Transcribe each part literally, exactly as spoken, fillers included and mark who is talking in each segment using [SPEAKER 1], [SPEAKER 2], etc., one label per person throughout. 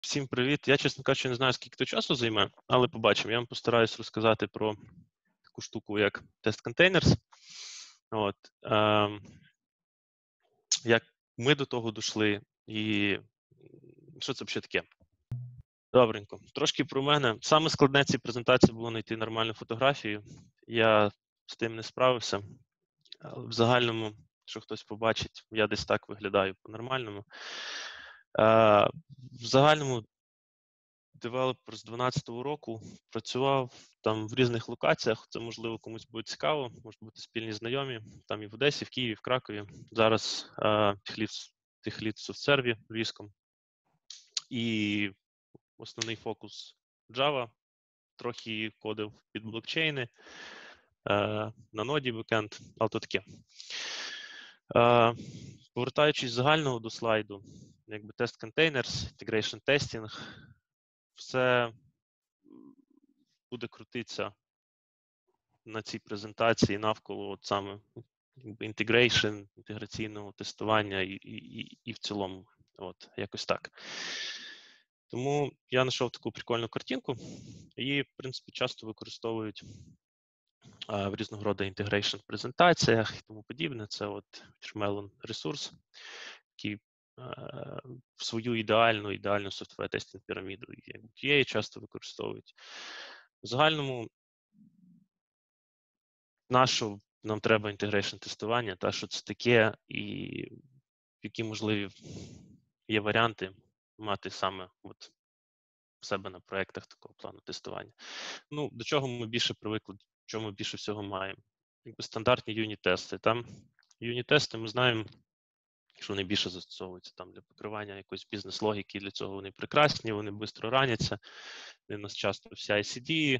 [SPEAKER 1] Всім привіт. Я, чесно кажучи, не знаю, скільки то часу займе, але побачимо. Я вам постараюсь розказати про таку штуку, як Testcontainers. От, е, як ми до того дійшли і що це взагалі таке? Добренько. Трошки про мене. Саме складне цій презентації було знайти нормальну фотографію. Я з тим не справився. Але в загальному, що хтось побачить, я десь так виглядаю по-нормальному. Е, в загальному девелопер з дванадцятого року, працював там в різних локаціях, це, можливо, комусь буде цікаво, можуть бути спільні знайомі, там і в Одесі, в Києві, в Кракові. Зараз техлід в софтсерві львівському. І основний фокус Java, трохи кодив під блокчейни, е, на ноді бекенд, але то таке. Е, повертаючись з загального до слайду, якби Testcontainers, integration testing, все буде крутитися на цій презентації навколо от саме integration, інтеграційного тестування і, і, і в цілому, от, якось так. Тому я знайшов таку прикольну картинку, її, в принципі, часто використовують а, в різного роду інтегрейшн презентаціях і тому подібне. Це от Watermelon ресурс, який а, в свою ідеальну, ідеальну software тестинг піраміду Q A часто використовують. В загальному на що нам треба інтегрейшн тестування, та що це таке, і які можливі є варіанти мати саме от в себе на проєктах такого плану тестування. Ну, до чого ми більше привикли, чого ми більше всього маємо? Якби стандартні юніт-тести. Там юніт-тести ми знаємо, що вони більше застосовуються там для покривання якоїсь бізнес-логіки, для цього вони прекрасні, вони швидко раняться, вони у нас часто в сі ай сі ді,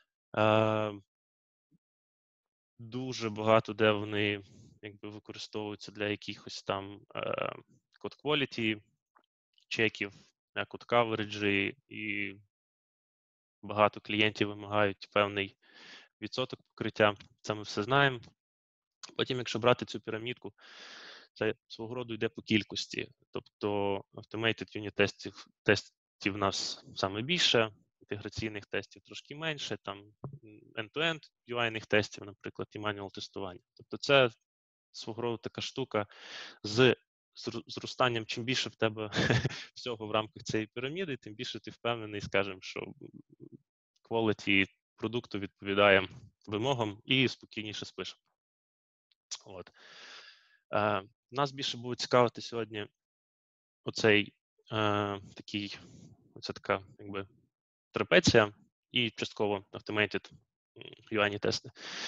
[SPEAKER 1] дуже багато, де вони якби використовуються для якихось там е, код quality чеків, код coverage, і багато клієнтів вимагають певний відсоток покриття. Це ми все знаємо. Потім, якщо брати цю пірамідку, це свого роду йде по кількості. Тобто automated unit тестів, тестів в нас саме більше, інтеграційних тестів трошки менше, там end-to-end ю ай-них тестів, наприклад, і manual тестування. Тобто це свого роду така штука з зростанням, чим більше в тебе всього в рамках цієї піраміди, тим більше ти впевнений, скажімо, що quality продукту відповідає вимогам і спокійніше спишемо. От. Е, нас більше буде цікавити сьогодні оцей е, такий, оця така, якби, трапеція і частково automated ю ай-ні тести.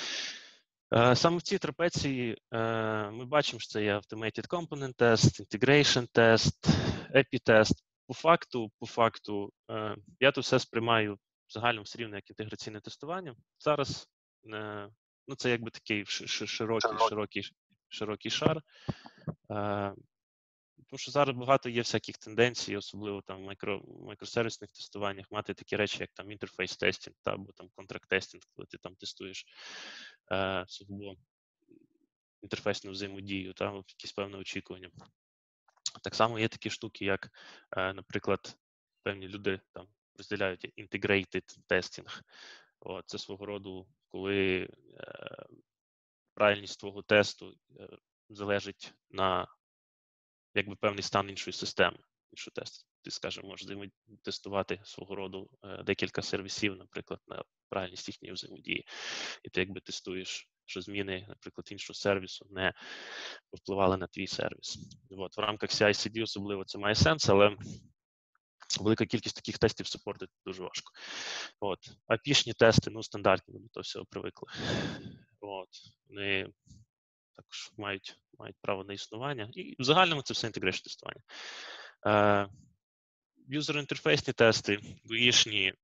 [SPEAKER 1] Е, саме в цій трапеції е, ми бачимо, що це є automated component test, integration test, ей пі тест. По факту, по факту, е, я то все сприймаю загально все рівно як інтеграційне тестування. Зараз е, ну, це якби такий широкий, широкий, широкий шар. Е, тому що зараз багато є всяких тенденцій, особливо там в мікро, мікросервісних тестуваннях, мати такі речі, як там інтерфейс тестінг, та, або там контракт тестінг, коли ти там тестуєш е, сугубо інтерфейсну взаємодію, та, якісь певне очікування. Так само є такі штуки, як, е, наприклад, певні люди там розділяють integrated testing. О, це свого роду, коли е, правильність твого тесту е, залежить на якби певний стан іншої системи, іншого тесту. Ти, скажімо, можеш тестувати свого роду е, декілька сервісів, наприклад, на правильність їхньої взаємодії. І ти якби тестуєш, що зміни, наприклад, іншого сервісу не впливали на твій сервіс. От, в рамках сі ай сі ді особливо це має сенс, але велика кількість таких тестів супортити дуже важко. От. ей пі-шні тести, ну, стандартні, ми до того всього привикли. От. Вони також мають, мають право на існування. І в загальному це все інтегрейшн тестування. Е, юзер-інтерфейсні тести, ю ай-шні,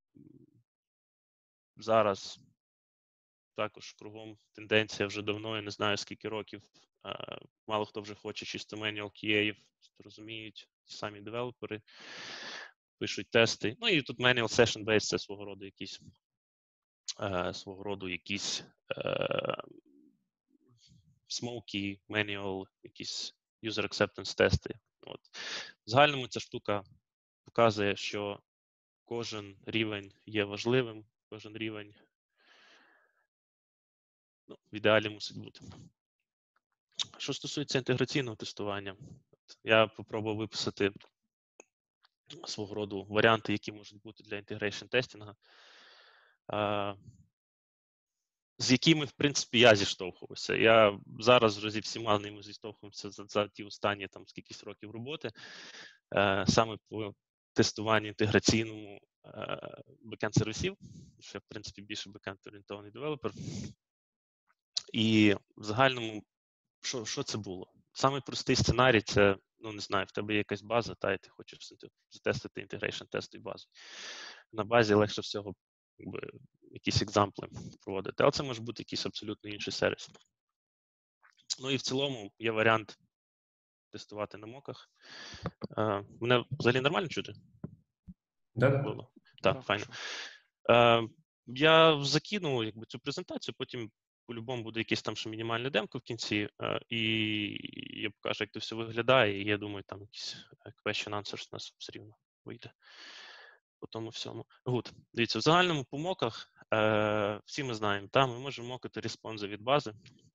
[SPEAKER 1] зараз також кругом тенденція вже давно, я не знаю скільки років. Е, мало хто вже хоче чисто manual кей ей, розуміють, самі девелопери пишуть тести. Ну і тут manual session-based, це свого роду якісь е, свого роду якісь е, smoky, manual, якісь user acceptance тести. От. В загальному ця штука показує, що кожен рівень є важливим, кожен рівень, ну, в ідеалі мусить бути. Що стосується інтеграційного тестування, я попробував виписати свого роду варіанти, які можуть бути для інтегрейшн тестінгу, з якими, в принципі, я зіштовхувався. Я зараз вже зі всіма ними зіштовхувався за, за ті останні там скількись років роботи, саме по тестуванню інтеграційному бекенд-сервісів, що я, в принципі, більше бекенд-орієнтований девелопер. І в загальному, що, що це було? Самий простий сценарій – це, ну, не знаю, в тебе є якась база, та, і ти хочеш затестити інтегрейшн тестові базу. На базі легше всього, якби, якісь екзампли проводити, але це може бути якийсь абсолютно інший сервіс. Ну і в цілому є варіант тестувати на моках. Uh, мене взагалі нормально чути?
[SPEAKER 2] Да,
[SPEAKER 1] да.
[SPEAKER 2] да.
[SPEAKER 1] Так, да, файно. Uh, я закинув якби, цю презентацію, потім по-любому буде якийсь там ще мінімальний демко в кінці, uh, і я покажу, як це все виглядає, і я думаю, там якийсь question answers у нас все рівно вийде по тому всьому. Гуд. Дивіться, в загальному по моках, uh, всі ми знаємо, там ми можемо мокати респонзи від бази.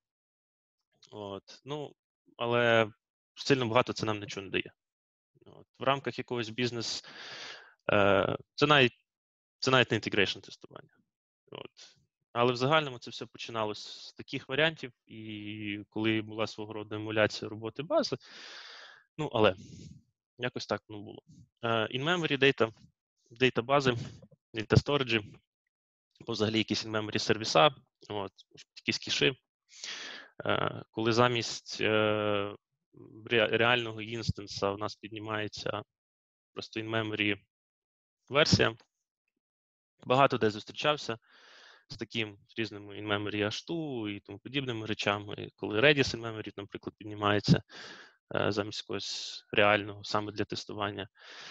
[SPEAKER 1] От. Ну, але сильно багато це нам нічого не дає. От. В рамках якогось бізнес, е, це навіть, це навіть не інтегрейшн тестування. От. Але в загальному це все починалося з таких варіантів, і коли була свого роду емуляція роботи бази, ну, але якось так воно було. Uh, in-memory data, data бази, data storage, або взагалі якісь in-memory сервіса, от, якісь кіши. Uh, коли замість uh, реального інстанса у нас піднімається просто in-memory версія. Багато де зустрічався з таким різними in-memory ейч ту і тому подібними речами. Коли Redis in-memory, наприклад, піднімається е, замість якогось реального, саме для тестування.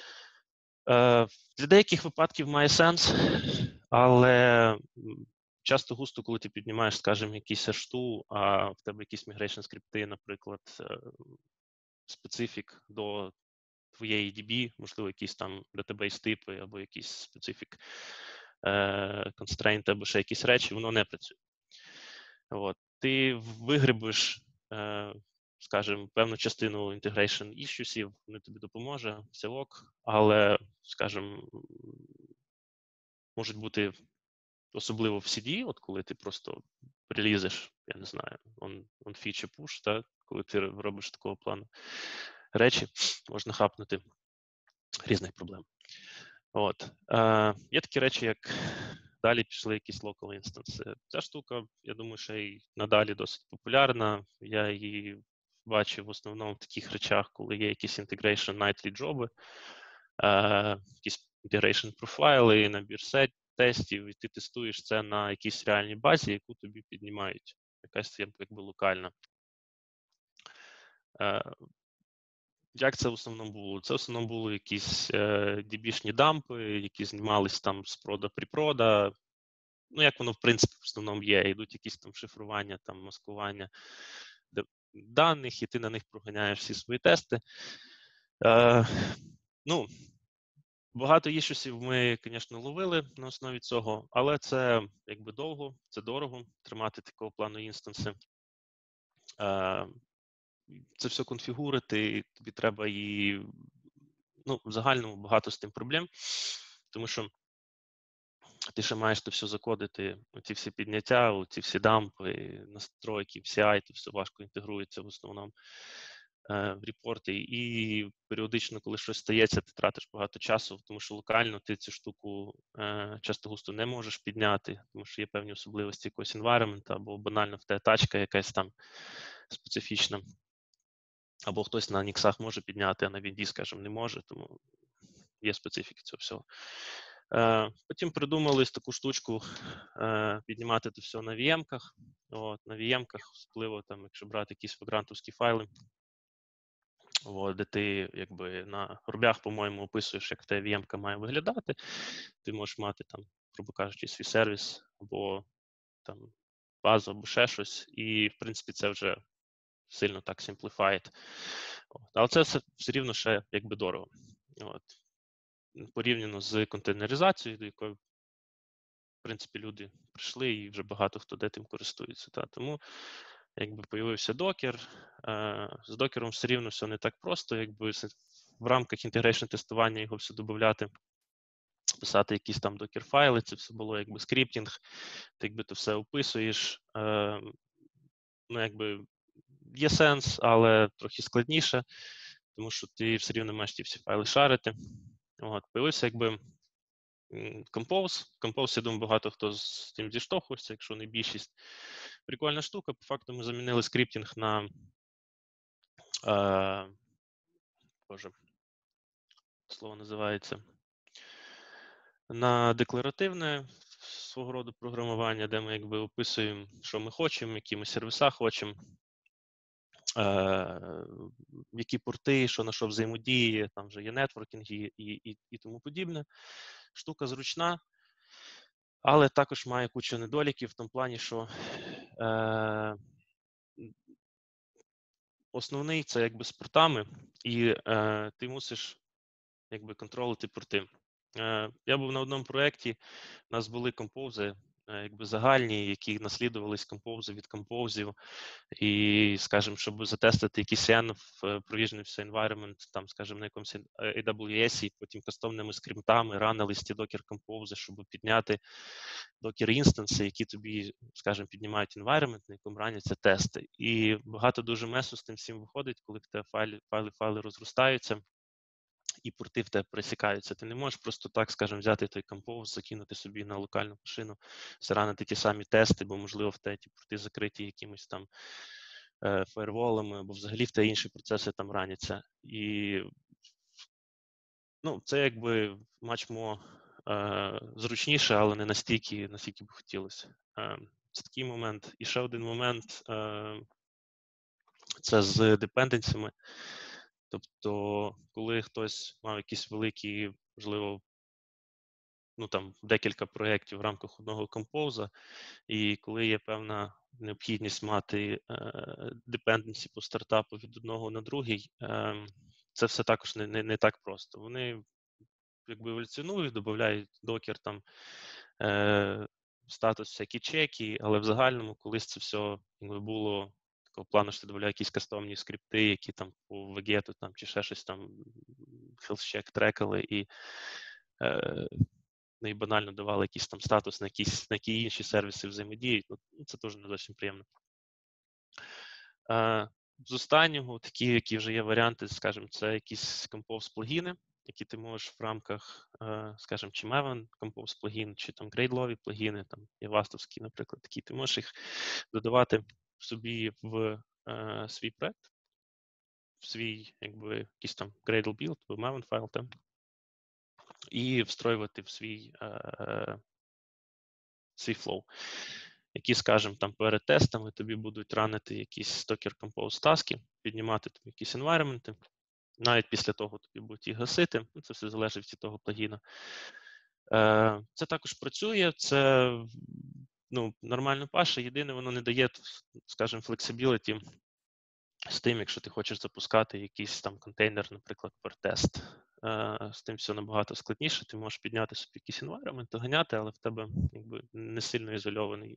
[SPEAKER 1] Е, для деяких випадків має сенс, але часто густо, коли ти піднімаєш, скажімо, якийсь ейч ту, а в тебе якісь migration скрипти, наприклад, специфік до твоєї ді бі, можливо, якісь там database-типи або якісь специфік constraint або ще якісь речі, воно не працює. От. Ти вигребеш, е, скажімо, певну частину integration issues, вони тобі допоможе, все ок, але, скажімо, можуть бути, особливо в сі ді, от коли ти просто релізиш, я не знаю, on, on feature push, так, коли ти робиш такого плану речі, можна хапнути різних проблем. От. Е, є такі речі, як далі пішли якісь local інстанси. Ця штука, я думаю, що і надалі досить популярна. Я її бачив в основному в таких речах, коли є якісь integration nightly джоби, е, якісь integration профайли, набір сет тестів, і ти тестуєш це на якійсь реальній базі, яку тобі піднімають. Якась якби локальна. Е, Як це в основному було? Це в основному були якісь е, ді бі-шні дампи, які знімались там з прода припрода. Ну, як воно, в принципі, в основному є. Йдуть якісь там шифрування, там маскування даних, і ти на них проганяєш всі свої тести. Е, ну, багато ішусів ми, звісно, ловили на основі цього, але це якби довго, це дорого, тримати такого плану інстанси. Е, Це все конфігурити, тобі треба і, ну, в загальному багато з тим проблем, тому що ти ще маєш то все закодити, оці всі підняття, оці всі дампи, настройки, всі ай, то все важко інтегрується в основному е, в репорти. І періодично, коли щось стається, ти тратиш багато часу, тому що локально ти цю штуку е, часто густо не можеш підняти, тому що є певні особливості якогось environment, або банально в тебе тачка якась там специфічна. Або хтось на ніксах може підняти, а на вінді, скажімо, не може, тому є специфіки цього всього. Е, потім придумали таку штучку е, піднімати це все на ві ем-ках. От, на ві ем-ках, особливо, там, якщо брати якісь вагрантовські файли, от, де ти якби на рублях, по-моєму, описуєш, як та ві ем-ка має виглядати. Ти можеш мати, там, грубо кажучи, свій сервіс, або там, базу, або ще щось. І, в принципі, це вже сильно так simplified. Але це все, все рівно ще якби дорого. От. порівняно з контейнеризацією, до якої, в принципі, люди прийшли і вже багато хто де тим користується. Та. Тому якби появився докер, з докером все рівно все не так просто, якби в рамках інтегрейшн тестування його все додати, писати якісь там докер-файли, це все було якби скриптінг, ти якби то все описуєш, ну якби є сенс, але трохи складніше, тому що ти все рівно маєш ті всі файли шарити. От, появився якби Compose. Compose, я думаю, багато хто з тим зіштовхувався, якщо не більшість. Прикольна штука, по факту ми замінили скриптінг на е, боже, слово називається, на декларативне свого роду програмування, де ми якби описуємо, що ми хочемо, які ми сервіса хочемо, е, які порти, що на що взаємодіє, там вже є нетворкінг і, і, і, і тому подібне. Штука зручна, але також має кучу недоліків в тому плані, що е, основний це якби з портами, і е, ти мусиш якби контролити порти. Е, я був на одному проєкті, у нас були компози, е, якби загальні, які наслідувались компози від композів, і, скажімо, щоб затестити якийсь N в provisioned environment, там, скажімо, на якомусь ей дабл ю ес, і потім кастомними скриптами ранили ті докер-компози, щоб підняти докер-інстанси, які тобі, скажімо, піднімають environment, на якому раняться тести. І багато дуже месу з тим всім виходить, коли в тебе файли, файли, файли розростаються, і порти в тебе пересікаються. Ти не можеш просто так, скажімо, взяти той композ, закинути собі на локальну машину, заранити ті самі тести, бо, можливо, в тебе ті порти закриті якимось там е, фаєрволами, або взагалі в тебе інші процеси там раняться. І ну, це якби мачмо е, зручніше, але не настільки, настільки б хотілося. Е, це такий момент. І ще один момент е, це з депенденціями. Тобто, коли хтось мав якісь великі, можливо, ну там декілька проєктів в рамках одного композа, і коли є певна необхідність мати депенденсі по стартапу від одного на другий, е, це все також не, не, не так просто. Вони якби еволюціонують, додають докер там е, статус, всякі чеки, але в загальному колись це все якби було такого плану, що ти додавав якісь кастомні скрипти, які там по вегету там чи ще щось там health check трекали і е, ну, і банально давали якийсь там статус на якісь на які інші сервіси взаємодіють. Ну, це теж не зовсім приємно. Е, з останнього, такі, які вже є варіанти, скажімо, це якісь compose плагіни, які ти можеш в рамках, е, скажімо, чи Maven compose плагін, чи там Gradle плагіни, там є вастовські, наприклад, такі, ти можеш їх додавати собі в е, свій проект, в свій, якби, якийсь там Gradle build, або Maven файл там, і встроювати в свій е, свій flow, які, скажімо, там перед тестами тобі будуть ранити якісь Docker Compose таски, піднімати тобі якісь environment, навіть після того тобі будуть їх гасити, це все залежить від того плагіна. Це також працює, це ну, нормально паше, єдине, воно не дає, скажімо, flexibility з тим, якщо ти хочеш запускати якийсь там контейнер, наприклад, per тест. З тим все набагато складніше, ти можеш підняти собі якийсь environment, ганяти, але в тебе якби не сильно ізольований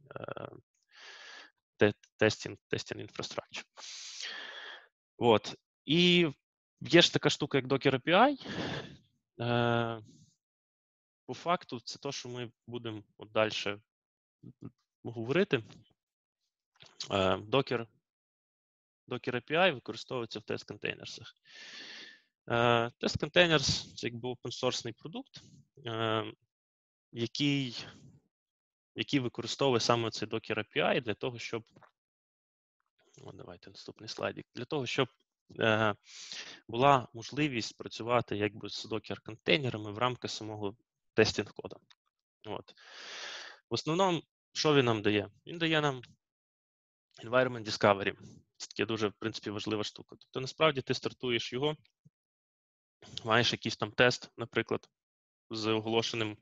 [SPEAKER 1] тестінг, тестінг інфраструктур. От. І є ж така штука, як Docker ей пі ай. По факту, це те, що ми будемо от далі говорити. Docker, Docker ей пі ай використовується в Testcontainers. Testcontainers – це якби open-source продукт, який, який використовує саме цей Docker ей пі ай для того, щоб О, давайте наступний слайдик. Для того, щоб е, була можливість працювати якби з докер-контейнерами в рамках самого тестінг-кода. От. В основному, що він нам дає? Він дає нам environment discovery. Це таке дуже, в принципі, важлива штука. Тобто, насправді, ти стартуєш його, маєш якийсь там тест, наприклад, з оголошеним,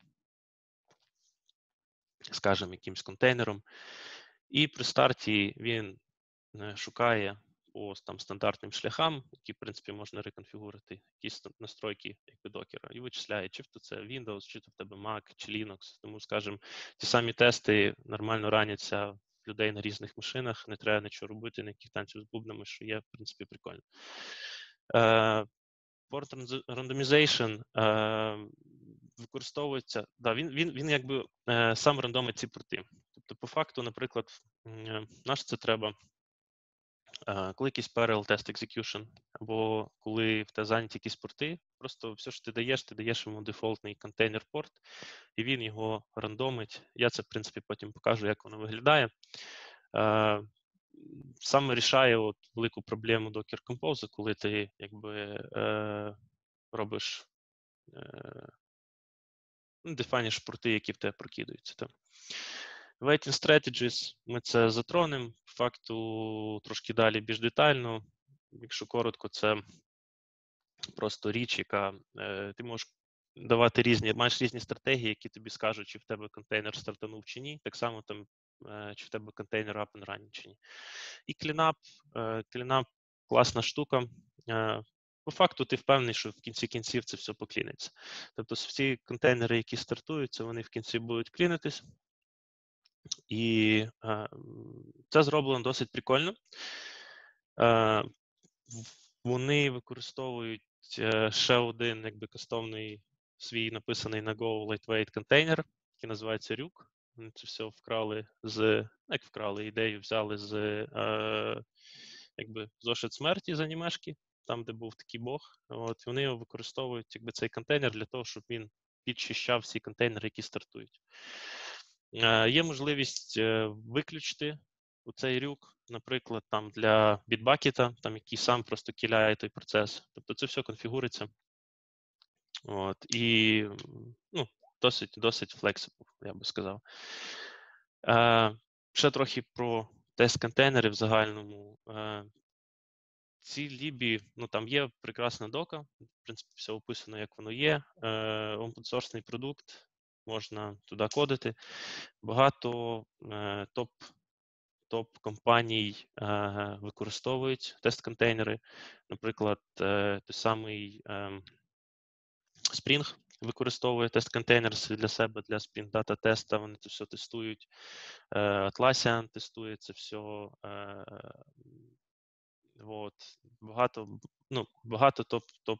[SPEAKER 1] скажімо, якимсь контейнером, і при старті він шукає по там стандартним шляхам, які, в принципі, можна реконфігурити, якісь настройки якби докера, і вичисляє, чи то це Windows, чи то в тебе Mac, чи Linux. Тому, скажімо, ті самі тести нормально раняться в людей на різних машинах, не треба нічого робити, ніяких танців з бубнами, що є, в принципі, прикольно. Е, Port randomization е, використовується, да, він, він, він якби е, сам рандомить ці порти. Тобто, по факту, наприклад, е, наш це треба, е, коли якийсь parallel test execution, або коли в тебе зайняті якісь порти, просто все, що ти даєш, ти даєш йому дефолтний контейнер-порт, і він його рандомить. Я це, в принципі, потім покажу, як воно виглядає. Е, Саме рішає от велику проблему Docker Compose, коли ти якби е, робиш, е, ну, дефайниш порти, які в тебе прокидаються. Там. Waiting strategies, ми це затронемо, по факту трошки далі більш детально. Якщо коротко, це просто річ, яка е, ти можеш давати різні, маєш різні стратегії, які тобі скажуть, чи в тебе контейнер стартанув чи ні. Так само там, е, чи в тебе контейнер up and running чи ні. І клінап, е, клінап класна штука. Е, по факту ти впевнений, що в кінці кінців це все покліниться. Тобто всі контейнери, які стартуються, вони в кінці будуть клінитись. І е, це зроблено досить прикольно. Е, Вони використовують е, ще один якби кастомний свій написаний на Go lightweight контейнер, який називається Рюк. Вони це все вкрали з, як вкрали ідею, взяли з е, якби зошит смерті з анімешки, там, де був такий бог. От, вони його використовують якби цей контейнер для того, щоб він підчищав всі контейнери, які стартують. Е, Є можливість е, виключити у цей рюк, наприклад, там для бітбакета, там який сам просто кіляє той процес. Тобто це все конфігуриться. От, і ну, досить досить flexible, я би сказав. Е, Ще трохи про тест-контейнери в загальному. Е, Ці лібі, ну там є прекрасна дока, в принципі, все описано, як воно є. Е, Open-source продукт, можна туди кодити. Багато е, топ топ-компаній е, використовують тест-контейнери. Наприклад, е, той самий е, Spring використовує тест-контейнери для себе, для Spring Data теста, вони це все тестують. Е, Atlassian тестує це все. Е, от. Багато, ну, багато топ, топ,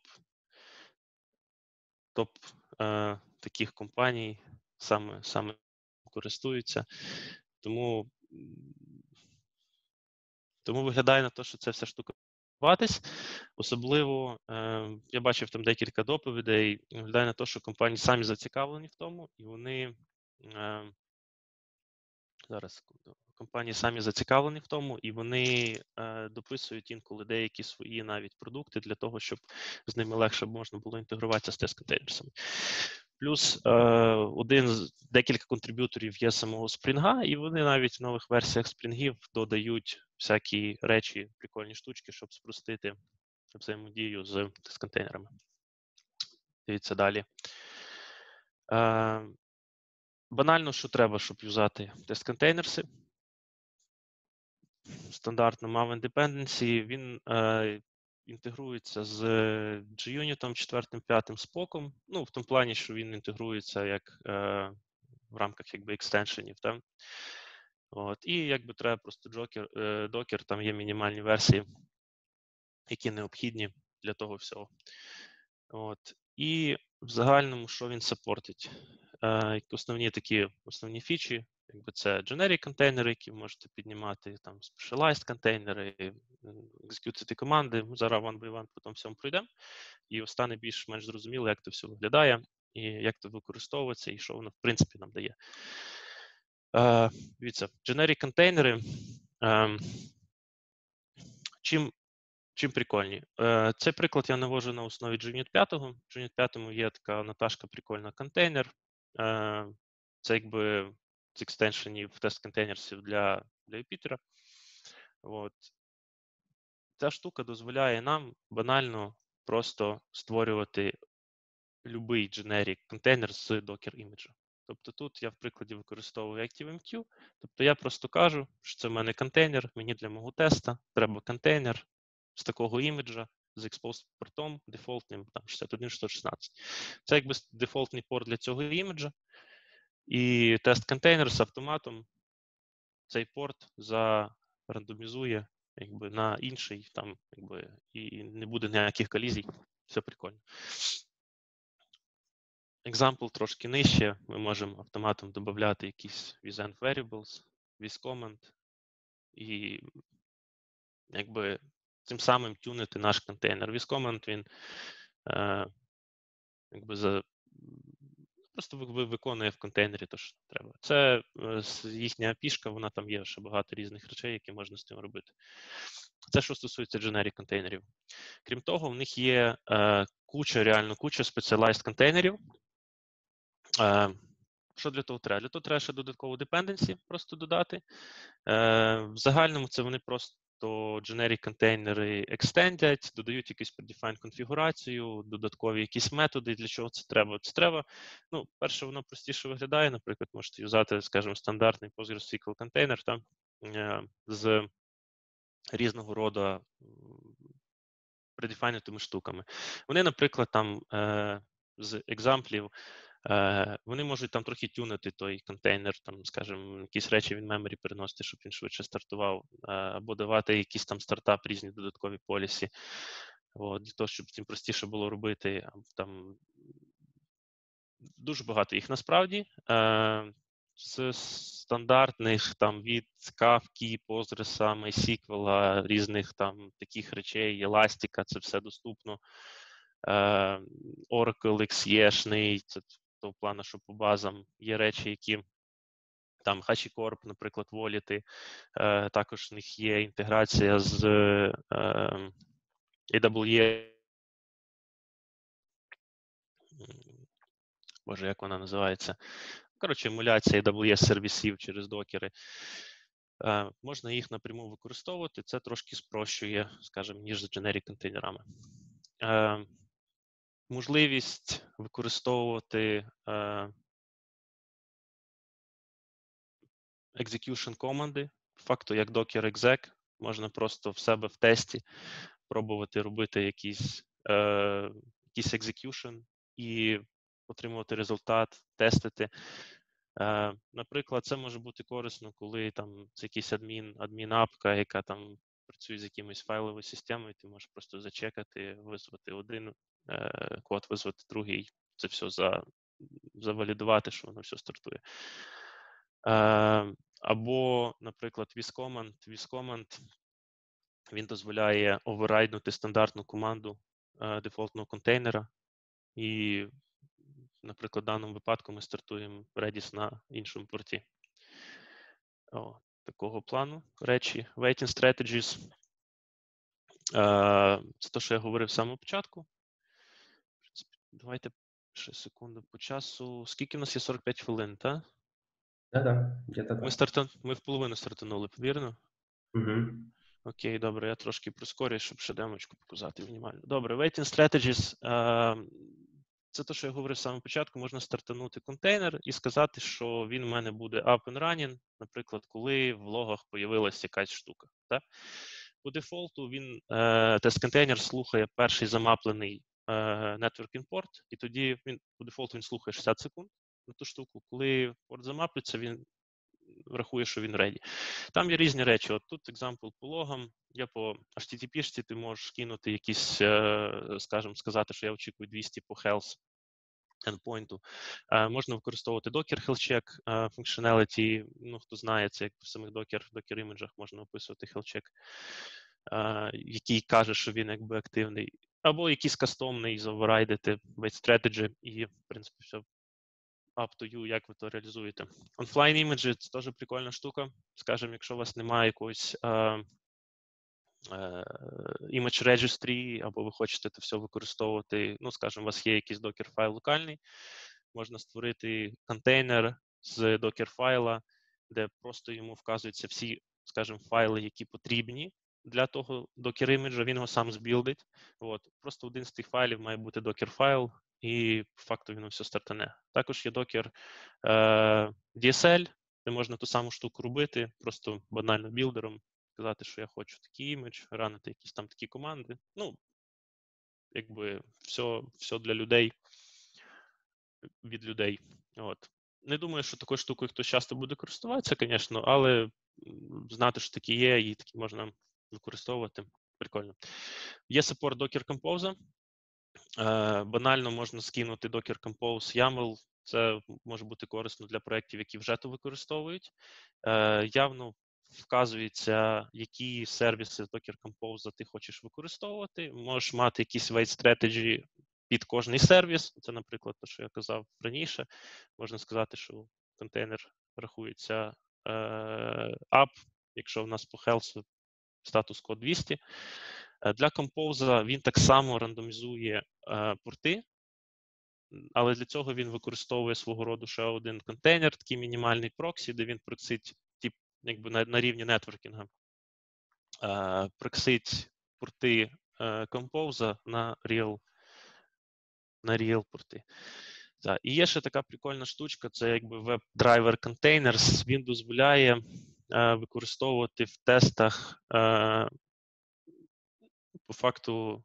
[SPEAKER 1] топ е, таких компаній саме, саме користуються. Тому Тому виглядає на те, що це вся штука ватись. Особливо, е, я бачив там декілька доповідей, виглядає на те, що компанії самі зацікавлені в тому, і вони е, зараз секунду. Компанії самі зацікавлені в тому, і вони е, дописують інколи деякі свої навіть продукти для того, щоб з ними легше можна було інтегруватися з тест-контейнерами. Плюс е, один з декілька контриб'юторів є самого Spring, і вони навіть в нових версіях Spring додають всякі речі, прикольні штучки, щоб спростити взаємодію з тест-контейнерами. Дивіться далі. Е, банально, що треба, щоб юзати тест-контейнерси. Стандартно Maven dependency, він е, інтегрується з JUnit четвертим, п'ятим споком. Ну, в тому плані, що він інтегрується як е, в рамках якби екстеншенів. Так? От, і якби треба просто Docker, е, Docker, там є мінімальні версії, які необхідні для того всього. От, і в загальному, що він саппортить? Е, основні такі основні фічі, якби це generic контейнери, які ви можете піднімати, там specialized контейнери, екзекютити команди. Ми зараз one by one по тому всьому пройдемо, і стане більш-менш зрозуміло, як це все виглядає, і як це використовується, і що воно в принципі нам дає. Е, дивіться, generic контейнери, е, чим Чим прикольні? Е, Цей приклад я навожу на основі JUnit п'ять. В JUnit п'ять є така наташка прикольна контейнер. Е, Це якби з екстеншенів тест-контейнерсів для, для Юпітера. От. Ця штука дозволяє нам банально просто створювати будь-який generic контейнер з Docker іміджа. Тобто тут я в прикладі використовую ActiveMQ, тобто я просто кажу, що це в мене контейнер, мені для мого теста треба контейнер з такого іміджа, з exposed портом дефолтним, там шістдесят один шістсот шістнадцять. Це якби дефолтний порт для цього іміджа, і тест-контейнер з автоматом цей порт зарандомізує якби на інший, там якби і не буде ніяких колізій. Все прикольно. Example трошки нижче. Ми можемо автоматом додати якісь with-end variables, with-comment і якби цим самим тюнити наш контейнер. With-comment він е, якби за просто виконує в контейнері те, що треба. Це їхня пішка, вона там є ще багато різних речей, які можна з цим робити. Це що стосується generic контейнерів. Крім того, в них є е, куча, реально куча specialized контейнерів. Е, що для того треба? Для того треба ще додаткову dependency просто додати. Е, в загальному це вони просто generic контейнери екстендять, додають якусь predefined конфігурацію, додаткові якісь методи. Для чого це треба? Це треба, ну, перше, воно простіше виглядає, наприклад, можете юзати, скажімо, стандартний PostgreSQL контейнер там, е, з різного роду предефайнутими штуками. Вони, наприклад, там е, з екзамплів, е, вони можуть там трохи тюнити той контейнер, там, скажімо, якісь речі він меморі переносити, щоб він швидше стартував, е, або давати якийсь там стартап, різні додаткові полісі, от, для того, щоб цим простіше було робити. Там дуже багато їх насправді. Е, з стандартних там від Kafka, Postgres, MySQL, різних там таких речей, Elastic, це все доступно. Е, Oracle ікс і ей-шний, це того плану, що по базам є речі, які там HashiCorp, наприклад, воліти. Е, також в них є інтеграція з е, ей дабл ю ес. Боже, як вона називається? Коротше, емуляція ей дабл ю ес-сервісів через докери. Е, можна їх напряму використовувати, це трошки спрощує, скажімо, ніж з generic-контейнерами. Е, можливість використовувати е, execution команди, факту як docker exec, можна просто в себе в тесті пробувати робити якийсь, е, якийсь execution і отримувати результат, тестити. Е, наприклад, це може бути корисно, коли там це якийсь адмін, адмін-апка, яка там працює з якимось файловою системою, ти можеш просто зачекати, визвати один е, код, визвати другий, це все за, завалідувати, що воно все стартує. Е, або, наприклад, with-command. with-command, він дозволяє оверрайднути стандартну команду е, дефолтного контейнера і, наприклад, в даному випадку ми стартуємо Redis на іншому порті. О, такого плану речі. Waiting strategies. Е, це те, що я говорив з самого початку. Давайте ще секунду по часу. Скільки в нас є? сорок п'ять хвилин, так?
[SPEAKER 2] Да-да, где-то
[SPEAKER 1] Ми,
[SPEAKER 2] так.
[SPEAKER 1] старта... Ми в половину стартанули, вірно?
[SPEAKER 2] Угу.
[SPEAKER 1] Окей, добре, я трошки прискорюю, щоб ще демочку показати мінімально. Добре, waiting strategies. Е, це те, що я говорив з самого початку, можна стартанути контейнер і сказати, що він у мене буде up and running, наприклад, коли в логах появилася якась штука. Так? По дефолту він, е, тест-контейнер слухає перший замаплений е, network import, і тоді він по дефолту він слухає шістдесят секунд на ту штуку. Коли порт замаплюється, він рахує, що він ready. Там є різні речі. От тут екзампл по логам. Я по ейч ті ті пі-шці ти можеш кинути якісь, скажімо, сказати, що я очікую двісті по health endpoint. Можна використовувати Docker health check functionality. Ну, хто знає, це як в самих Docker, Docker іміджах можна описувати health check, який каже, що він якби активний. Або якийсь кастомний, заоверрайдити wait strategy і, в принципі, все up to you, як ви то реалізуєте. Offline image – це теж прикольна штука. Скажімо, якщо у вас немає якоїсь uh, uh, image registry, або ви хочете це все використовувати, ну, скажімо, у вас є якийсь докер файл локальний, можна створити контейнер з докер файла, де просто йому вказуються всі, скажімо, файли, які потрібні для того докер іміджа, він його сам збілдить. От. Просто один з тих файлів має бути докер файл, і по факту він все стартане. Також є докер е, ді ес ель, де можна ту саму штуку робити, просто банально білдером, сказати, що я хочу такий імідж, ранити якісь там такі команди. Ну, якби все, все для людей, від людей. От. Не думаю, що такою штукою хтось часто буде користуватися, звісно, але знати, що такі є, і такі можна використовувати. Прикольно. Є support Docker Compose. Е, банально можна скинути Docker Compose YAML. Це може бути корисно для проєктів, які вже то використовують. Е, явно вказується, які сервіси з Docker Compose ти хочеш використовувати. Можеш мати якісь weight strategy під кожний сервіс. Це, наприклад, те, що я казав раніше. Можна сказати, що контейнер рахується е, up, якщо в нас по health статус код двісті. Для Compose він так само рандомізує е, порти, але для цього він використовує свого роду ще один контейнер, такий мінімальний проксі, де він проксить тип, якби на, на рівні нетворкінга, е, проксить порти е, Compose на real, на real порти. Так. І є ще така прикольна штучка, це якби WebDriver Containers. Він дозволяє е, використовувати в тестах е, по факту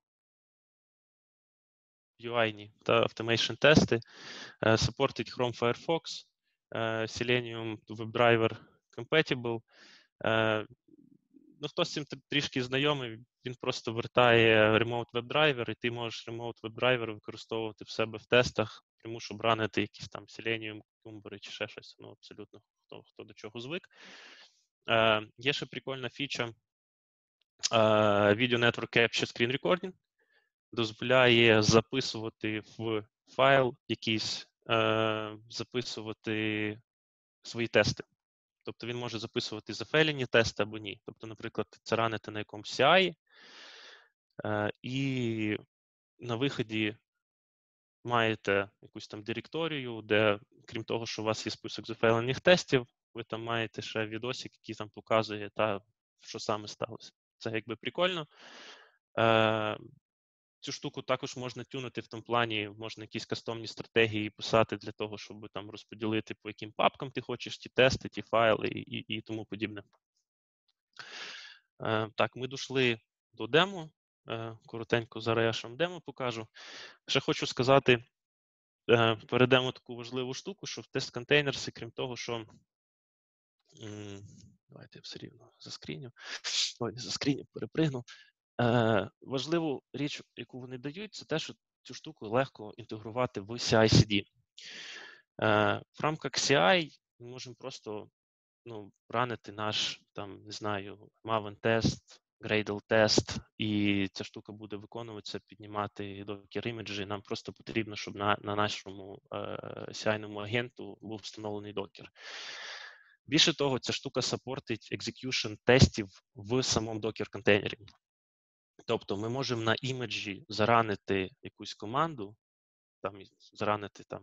[SPEAKER 1] ю ай-ні та automation тести, е, саппортить Chrome Firefox, е, Selenium WebDriver Compatible. Е, ну, хто з цим трішки знайомий, він просто вертає Remote WebDriver, і ти можеш Remote WebDriver використовувати в себе в тестах, прямо щоб ранити якісь там Selenium, Cucumber чи ще щось, ну, абсолютно хто, хто до чого звик. Е, є ще прикольна фіча е, Video Network Capture Screen Recording. Дозволяє записувати в файл якийсь, е, записувати свої тести. Тобто він може записувати зафейлені тести або ні. Тобто, наприклад, це ранити на якомусь сі ай, е, і на виході маєте якусь там директорію, де, крім того, що у вас є список зафейлених тестів, ви там маєте ще відосик, який там показує, та, що саме сталося. Це якби прикольно. Е, Цю штуку також можна тюнити в тому плані, можна якісь кастомні стратегії писати для того, щоб там розподілити, по яким папкам ти хочеш ті тести, ті файли і, і, і тому подібне. Е, так, ми дійшли до демо. Е, коротенько зараз я вам демо покажу. Ще хочу сказати, е, перейдемо таку важливу штуку, що в Testcontainers, крім того, що м, давайте я все рівно заскріню. Ой, не заскріню, перепригну. Е, важливу річ, яку вони дають, це те, що цю штуку легко інтегрувати в сі ай-сі ді. Е, в рамках сі ай ми можемо просто ну, ранити наш, там, не знаю, Maven-тест, Gradle-тест, і ця штука буде виконуватися, піднімати докер-іміджі. Нам просто потрібно, щоб на, на нашому е, сі ай-ному агенту був встановлений докер. Більше того, ця штука саппортить execution тестів в самому докер-контейнері. Тобто ми можемо на імеджі заранити якусь команду, там заранити там,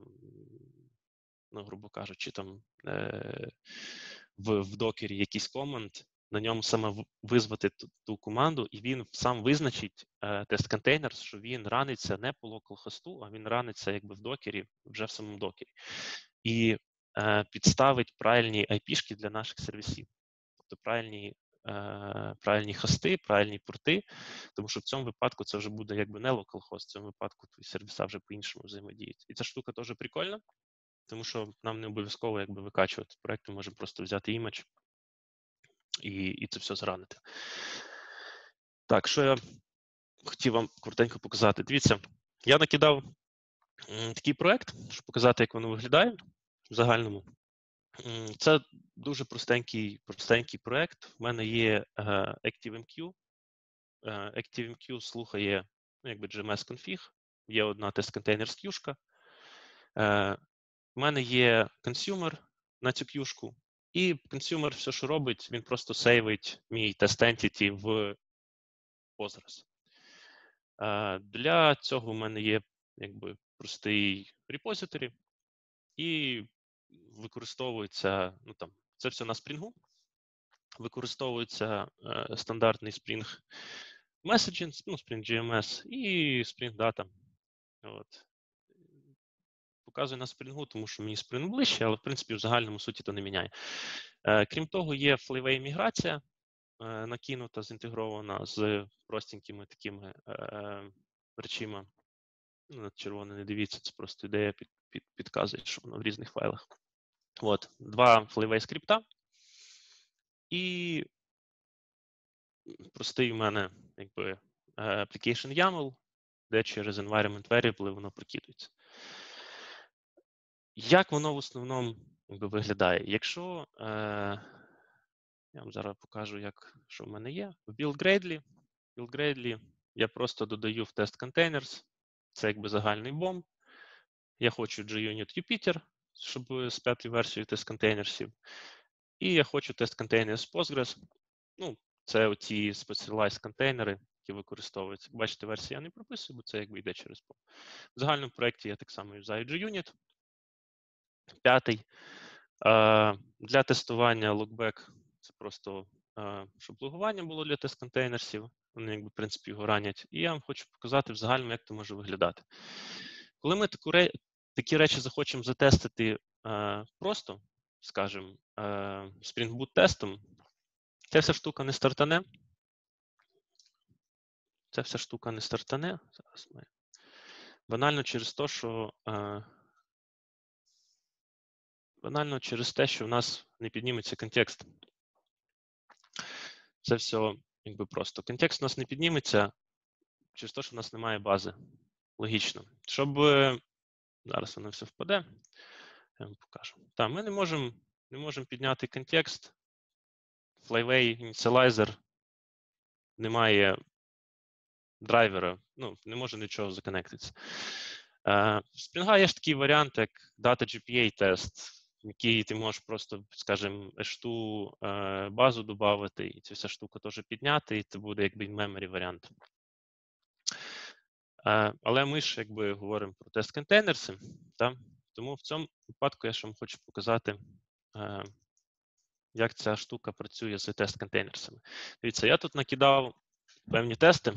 [SPEAKER 1] ну, грубо кажучи, там е, в, в докері якийсь команд, на ньому саме визвати ту, ту команду, і він сам визначить е, тест-контейнер, що він раниться не по локалхосту, а він раниться якби в докері, вже в самому докері. І е, підставить правильні ай пі-шки для наших сервісів. Тобто правильні правильні хости, правильні порти, тому що в цьому випадку це вже буде якби не localhost, в цьому випадку твої сервіса вже по-іншому взаємодіють. І ця штука теж прикольна, тому що нам не обов'язково якби викачувати проєкт, ми можемо просто взяти імідж і, і це все зранити. Так, що я хотів вам коротенько показати. Дивіться, я накидав м, такий проєкт, щоб показати, як воно виглядає в загальному. Це дуже простенький, простенький проєкт. В мене є uh, ActiveMQ. Uh, ActiveMQ слухає ну, якби джі ем ес-конфіг, є одна Testcontainers к'юшка. Uh, в мене є консюмер на цю к'юшку, і консюмер все, що робить, він просто сейвить мій test entity в Postgres. Uh, для цього в мене є якби простий репозиторі, і використовується, ну там, це все на Spring. Використовується е, стандартний Spring Messaging, ну, Spring джі ем ес і Spring Data. От. показую на Spring, тому що мені Spring ближче, але в принципі в загальному суті то не міняє. Е, крім того, є throwaway міграція, е, накинута, зінтегрована з простенькими такими е, речима. Ну, на червоне не дивіться, це просто ідея під, під, підказує, що воно в різних файлах. От, два throwaway скрипта. І простий у мене якби application YAML, де через environment variable воно прокидується. Як воно в основному якби, виглядає? Якщо е, я вам зараз покажу, як, що в мене є. В build-gradle, build-gradle я просто додаю в Testcontainers, це якби загальний бомб. Я хочу JUnit Jupyter, щоб з п'ятою версією Testcontainersів. І я хочу Testcontainers Postgres. Ну, це оті specialized контейнери, які використовуються. Бачите, версії я не прописую, бо це якби йде через бомб. В загальному проєкті я так само юзаю JUnit. П'ятий. Для тестування lookback це просто, щоб логування було для тест-контейнерсів. Вони, якби, в принципі, його ранять. І я вам хочу показати в загальному, як це може виглядати. Коли ми таку, такі речі захочемо затестити просто, скажімо, Spring Boot тестом, ця вся штука не стартане. Ця вся штука не стартане. Зараз ми. Банально через те, що банально через те, що в нас не підніметься контекст. Це все якби просто. Контекст у нас не підніметься через те, що в нас немає бази. Логічно. Щоб зараз воно все впаде, я вам покажу. Так, ми не можемо не можемо підняти контекст. Throwaway initializer немає драйвера, ну, не може нічого законектитися. В Spring є ж такий варіант, як data-джі пі ей тест, в який ти можеш просто, скажімо, еш ту базу додати, і цю вся штука теж підняти, і це буде якби in-memory варіант. Але ми ж якби говоримо про тест-контейнерси, тому в цьому випадку я ще вам хочу показати, як ця штука працює з тест-контейнерсами. Дивіться, я тут накидав певні тести.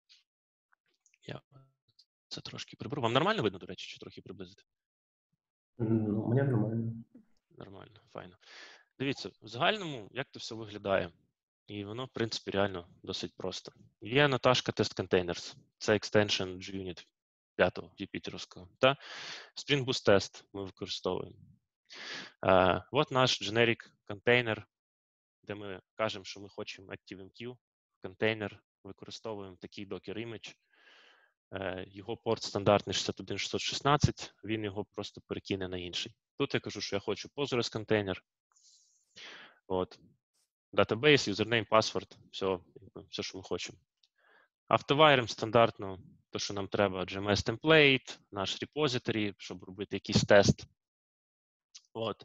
[SPEAKER 1] Я це трошки приберу. Вам нормально видно, до речі, чи трохи приблизити?
[SPEAKER 2] Ну, мені нормально.
[SPEAKER 1] Нормально, файно. Дивіться, в загальному, як це все виглядає. І воно, в принципі, реально досить просто. Є наташка Testcontainers. Це екстеншн JUnit п'ятого Jupyter'овського. Та Spring Boot Test ми використовуємо. Uh, от наш generic контейнер, де ми кажемо, що ми хочемо ActiveMQ. Контейнер використовуємо такий Docker image. Uh, його порт стандартний шістдесят один шістсот шістнадцять, він його просто перекине на інший. Тут я кажу, що я хочу Postgres контейнер. От. Database, username, password, все, все, що ми хочемо. Автовайром стандартно, то, що нам треба, джі ем ес template, наш репозиторі, щоб робити якийсь тест. От.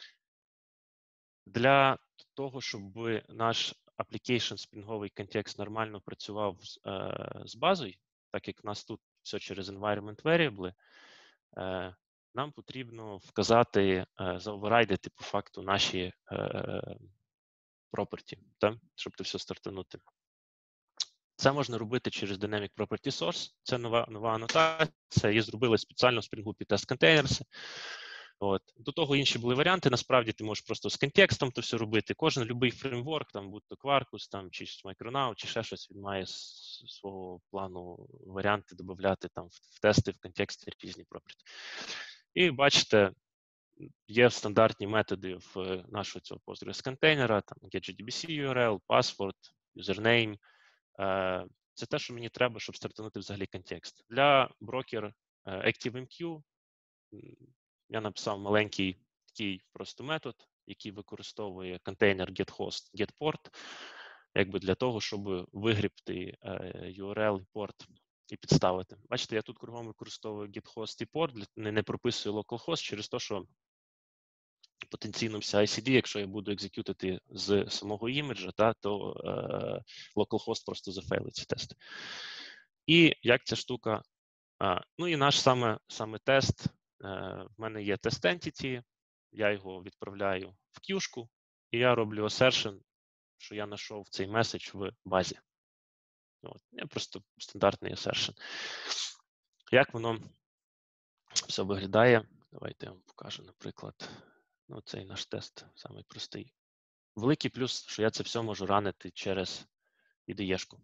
[SPEAKER 1] Для того, щоб наш application спрінговий контекст нормально працював з, е, з базою, так як в нас тут все через environment variable, е, нам потрібно вказати, е, заоверрайдити по факту наші е, property, так? Щоб це все стартанути. Це можна робити через Dynamic Property Source. Це нова, нова анотація. Її зробили спеціально в Spring Boot під Testcontainers. От. До того інші були варіанти. Насправді ти можеш просто з контекстом то все робити. Кожен любий фреймворк, там будь-то Quarkus, там, чи Micronaut, чи ще щось, він має з свого плану варіанти додати там в тести, в контексті різні property. І бачите, є стандартні методи в нашого цього Postgres контейнера, там get.jdbc ю ар ел, password, username. Це те, що мені треба, щоб стартанути взагалі контекст. Для брокер ActiveMQ я написав маленький такий просто метод, який використовує контейнер getHost, getPort, якби для того, щоб вигрібти ю ар ел і порт і підставити. Бачите, я тут кругом використовую getHost і port, не, не прописую localhost через те, що потенційно вся ай сі ді, якщо я буду екзекютити з самого іміджа, та, то е, localhost просто зафейлить ці тести. І як ця штука, а, ну і наш саме, саме тест, е, в мене є тест entity, я його відправляю в кюшку, і я роблю assertion, що я знайшов цей меседж в базі. От, я просто стандартний assertion. Як воно все виглядає? Давайте я вам покажу, наприклад, ну, цей наш тест, самий простий. Великий плюс, що я це все можу ранити через ай ді і-шку.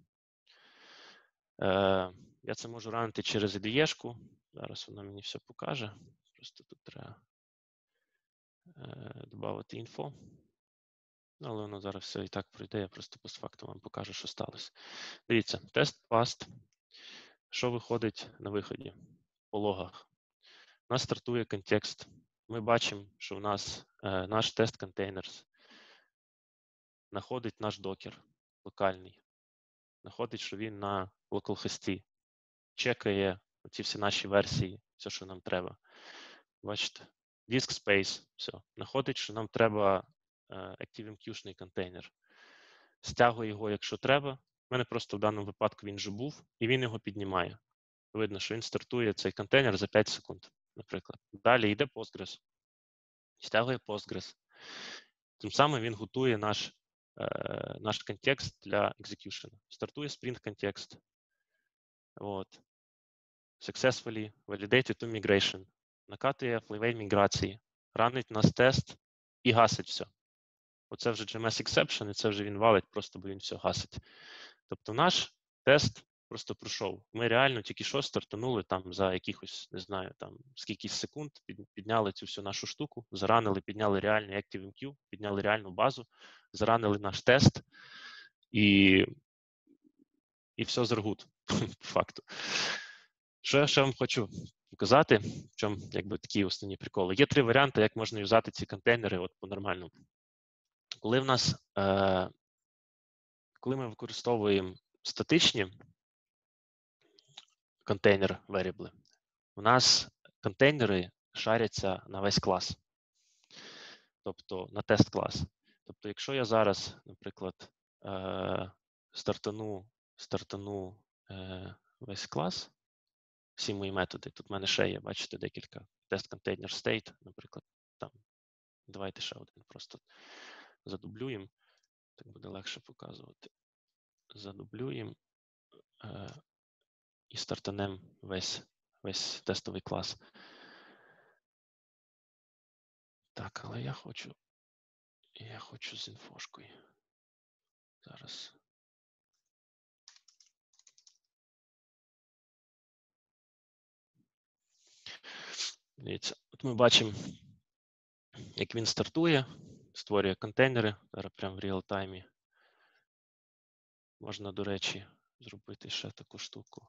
[SPEAKER 1] Е, я це можу ранити через ай ді і-шку. Зараз вона мені все покаже. Просто тут треба е, додати інфо. Але воно зараз все і так пройде, я просто постфактум вам покажу, що сталося. Дивіться, тест passed. Що виходить на виході? По логах. У нас стартує контекст. Ми бачимо, що в нас е, наш Testcontainers знаходить наш докер локальний. Знаходить, що він на localhost. Чекає ці всі наші версії, все, що нам треба. Бачите, disk space, все. Знаходить, що нам треба е, ActiveMQ-шний контейнер. Стягує його, якщо треба. У мене просто в даному випадку він вже був, і він його піднімає. Видно, що він стартує цей контейнер за п'ять секунд, наприклад. Далі йде Postgres. Стягує Postgres. Тим самим він готує наш, е, наш контекст для execution. Стартує Spring контекст. От. Successfully validated to migration. Накатує флейвей міграції. Ранить нас тест і гасить все. Оце вже джей ем ес exception, і це вже він валить, просто бо він все гасить. Тобто наш тест просто пройшов. Ми реально тільки що стартанули там за якихось, не знаю, там скількись секунд, підняли цю всю нашу штуку, заранили, підняли реальний ActiveMQ, підняли реальну базу, заранили наш тест і, і все зергут, по факту. Що я ще вам хочу показати, в чому якби такі основні приколи. Є три варіанти, як можна юзати ці контейнери от по-нормальному. Коли в нас, е, коли ми використовуємо статичні контейнер variable, у нас контейнери шаряться на весь клас, тобто на тест клас. Тобто, якщо я зараз, наприклад, е, стартану, стартану е, весь клас, всі мої методи, тут в мене ще є, бачите, декілька Testcontainers state, наприклад, там, давайте ще один просто задублюємо, так буде легше показувати. Задублюємо е, і стартанемо весь, весь тестовий клас. Так, але я хочу, я хочу з інфошкою. Зараз. Дивіться, от ми бачимо, як він стартує, створює контейнери, зараз прямо в реал-таймі. Можна, до речі, зробити ще таку штуку.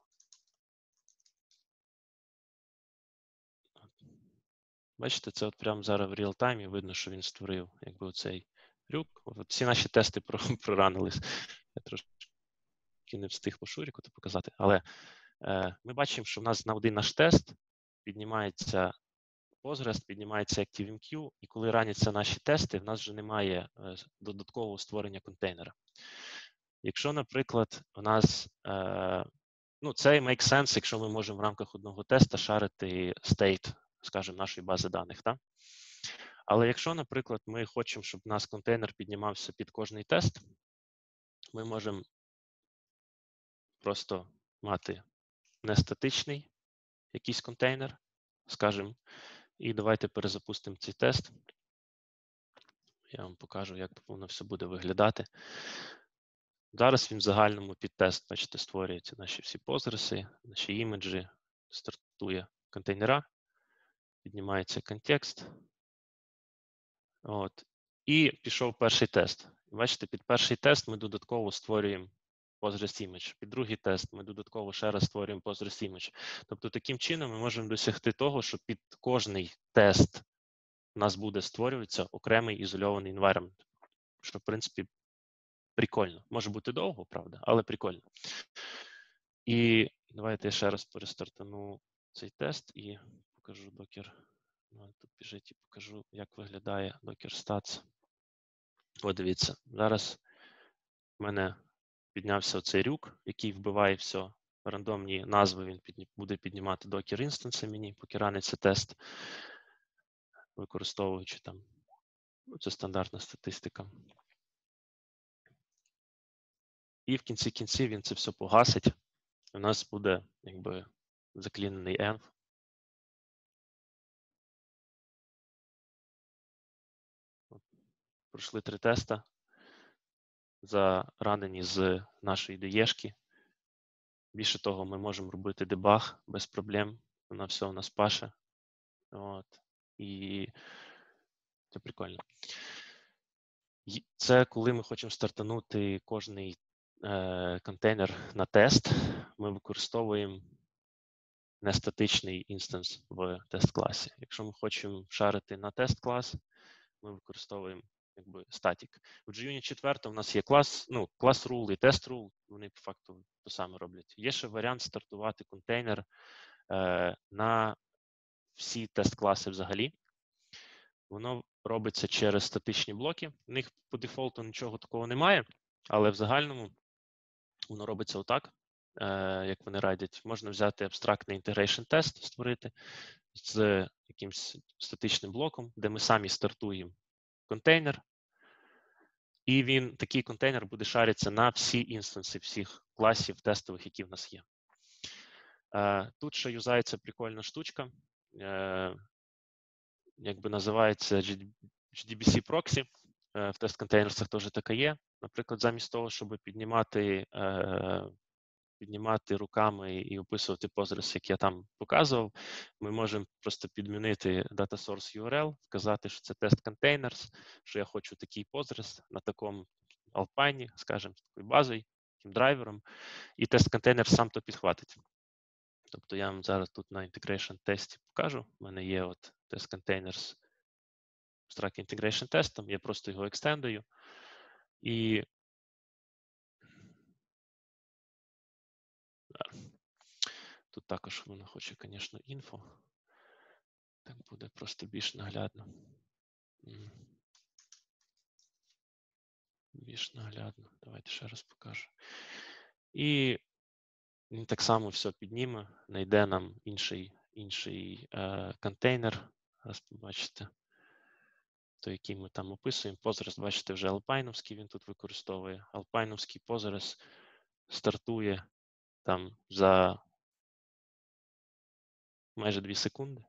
[SPEAKER 1] Бачите, це от прямо зараз в реал-таймі видно, що він створив якби оцей рюк. От всі наші тести проранились. Я трошки не встиг по шуріку це показати. Але е, ми бачимо, що в нас на один наш тест піднімається Postgres, піднімається ActiveMQ, і коли раняться наші тести, в нас вже немає е, додаткового створення контейнера. Якщо, наприклад, у нас, е, ну, це make sense, якщо ми можемо в рамках одного теста шарити state, скажімо, нашої бази даних, так? Але якщо, наприклад, ми хочемо, щоб у нас контейнер піднімався під кожний тест, ми можемо просто мати нестатичний якийсь контейнер, скажімо, і давайте перезапустимо цей тест. Я вам покажу, як воно все буде виглядати. Зараз він в загальному під тест, бачите, створюються наші всі позреси, наші імеджі, стартує контейнера, піднімається контекст. От. І пішов перший тест. Бачите, під перший тест ми додатково створюємо Postgres image. Під другий тест ми додатково ще раз створюємо Postgres image. Тобто таким чином ми можемо досягти того, що під кожний тест у нас буде створюватися окремий ізольований environment. Що, в принципі, прикольно. Може бути довго, правда, але прикольно. І давайте я ще раз перестартану цей тест і покажу докер. Тут біжить і покажу, як виглядає Docker Stats. О, дивіться, зараз в мене піднявся оцей рюк, який вбиває все. Рандомні назви він підні, буде піднімати Docker інстанси мені, поки раниться тест, використовуючи там, ну, це стандартна статистика. І в кінці кінці він це все погасить. У нас буде якби заклінений env. пройшли три теста, заранені з нашої ді-ешки. Більше того, ми можемо робити дебаг без проблем. Вона все у нас паше. От. І це прикольно. Це коли ми хочемо стартанути кожний е, контейнер на тест, ми використовуємо нестатичний інстанс в тест-класі. Якщо ми хочемо шарити на тест-клас, ми використовуємо якби статік. В джей-Unit четыре у нас є клас, ну, клас rule і тест rule, вони по факту то саме роблять. Є ще варіант стартувати контейнер е, на всі тест-класи взагалі. Воно робиться через статичні блоки. У них по дефолту нічого такого немає, але в загальному воно робиться отак, е, як вони радять. Можна взяти абстрактний integration тест, створити з якимось статичним блоком, де ми самі стартуємо контейнер, і він, такий контейнер буде шаритися на всі інстанси всіх класів тестових, які в нас є. Е, тут ще юзається прикольна штучка, е, якби називається джей ді бі сі Proxy. В тест-контейнерсах теж така є. Наприклад, замість того, щоб піднімати, е, піднімати руками і описувати Postgres, як я там показував, ми можемо просто підмінити data source ю ар ел, вказати, що це Testcontainers, що я хочу такий Postgres на такому Alpine, скажімо, такою базою, таким драйвером, і тест-контейнер сам то підхватить. Тобто я вам зараз тут на integration тесті покажу. У мене є от Testcontainers Abstract Integration тестом, я просто його екстендую. І тут також воно хоче, звісно, інфо. Так буде просто більш наглядно. Більш наглядно. Давайте ще раз покажу. І він так само все підніме, знайде нам інший, інший е, контейнер. Раз побачите, той, який ми там описуємо. Postgres, бачите, вже алпайновський він тут використовує. Алпайновський Postgres стартує там за майже дві секунди.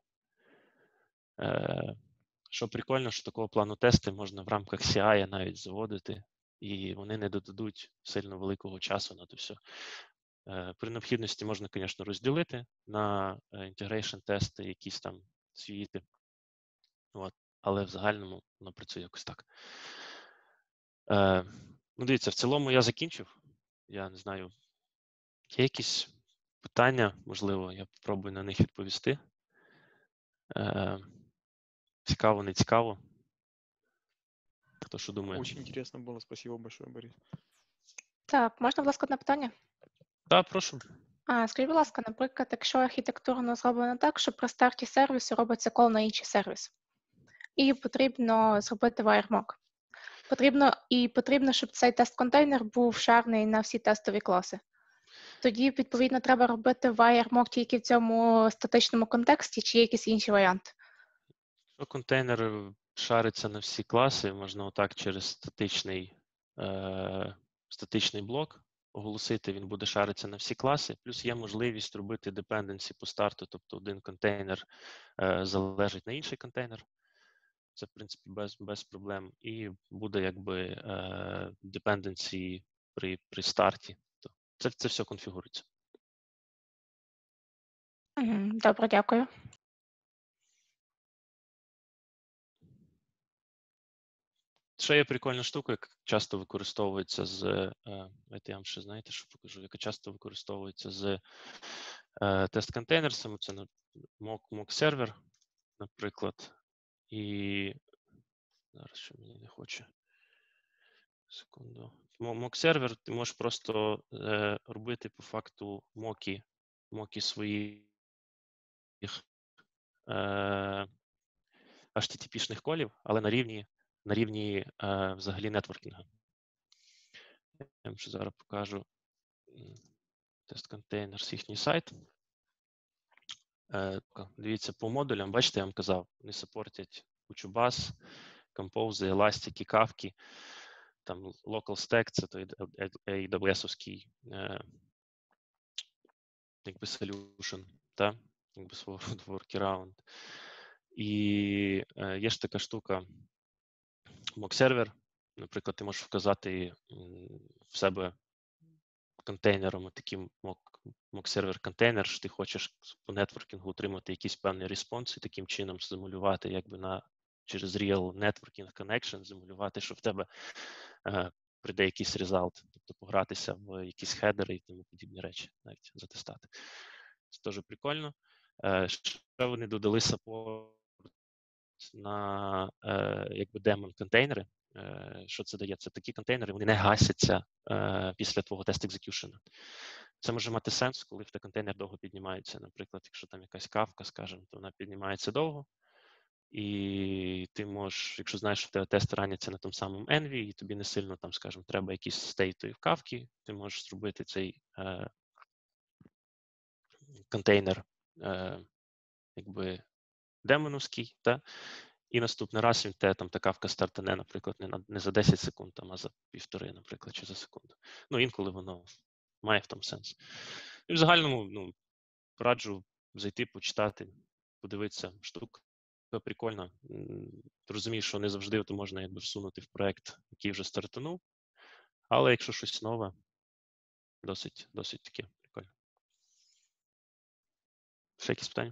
[SPEAKER 1] Е, що прикольно, що такого плану тести можна в рамках сі ай навіть заводити, і вони не додадуть сильно великого часу на це все. Е, при необхідності можна, звісно, розділити на integration тести, якісь там світи. От. Але в загальному воно працює якось так. Е, ну, дивіться, в цілому я закінчив. Я не знаю, є якісь питання, можливо, я попробую на них відповісти. Е, цікаво, не цікаво. Хто що думає?
[SPEAKER 3] Очень интересно было. Спасибо большое, Борис.
[SPEAKER 4] Так, можна, будь ласка, одне питання?
[SPEAKER 1] Так, прошу.
[SPEAKER 4] А, скажіть, будь ласка, наприклад, якщо архітектурно зроблено так, що при старті сервісу робиться кол на інший сервіс, і потрібно зробити wiremock. Потрібно, і потрібно, щоб цей тест-контейнер був шарний на всі тестові класи. Тоді, відповідно, треба робити wiremock тільки в цьому статичному контексті, чи є якийсь інший варіант?
[SPEAKER 1] Якщо контейнер шариться на всі класи, можна отак через статичний, е, статичний блок оголосити, він буде шаритися на всі класи, плюс є можливість робити dependency по старту, тобто один контейнер е, залежить на інший контейнер. Це, в принципі, без, без проблем. І буде якби е, dependency при, при старті. Це, це все конфігурується.
[SPEAKER 4] Добре, дякую.
[SPEAKER 1] Ще є прикольна штука, яка часто використовується з, е, я вам ще знаєте, що покажу, яка часто використовується з е, тест-контейнерсами, це mock, mock сервер, наприклад, і зараз що мені не хоче. Секунду. Mock сервер, ти можеш просто е, робити по факту моки, моки своїх е, ейч ті ті пі-шних колів, але на рівні, на рівні е, взагалі нетворкінгу. Я вам ще зараз покажу Testcontainers, їхній сайт. Е, дивіться, по модулям, бачите, я вам казав, вони саппортять кучу баз, компози, еластики, кавки, там local stack, це той ей дабл ю ес-овський е, якби solution, та? Якби свого роду workaround. І е, є ж така штука mock-сервер. Наприклад, ти можеш вказати в себе контейнером таким mock-сервер контейнер, що ти хочеш по нетворкінгу отримати якийсь певний респонс і таким чином симулювати якби на через real networking connection, симулювати, що в тебе е, прийде якийсь результат, тобто погратися в якісь хедери і тому подібні речі, навіть затестати. Це теж прикольно. Е, ще вони додали support на е, якби демон-контейнери. Е, що це дає? Це такі контейнери, вони не гасяться е, після твого тест-екзекюшена. Це може мати сенс, коли в те контейнер довго піднімається. Наприклад, якщо там якась кавка, скажімо, то вона піднімається довго, і ти можеш, якщо знаєш, що в тебе тест раняться на тому самому Envy, і тобі не сильно там, скажімо, треба якісь стейти в кавки, ти можеш зробити цей е, контейнер е, якби демоновський, та? І наступний раз він те там та кавка стартане, наприклад, не, на, не за десять секунд, там, а за півтори, наприклад, чи за секунду. Ну, інколи воно має в тому сенс. І в загальному, ну, раджу зайти, почитати, подивитися. Штука прикольна. Розумієш, що не завжди то можна якби всунути в проект, який вже стартанув, але якщо щось нове, досить, досить таке прикольно. Ще якісь питання?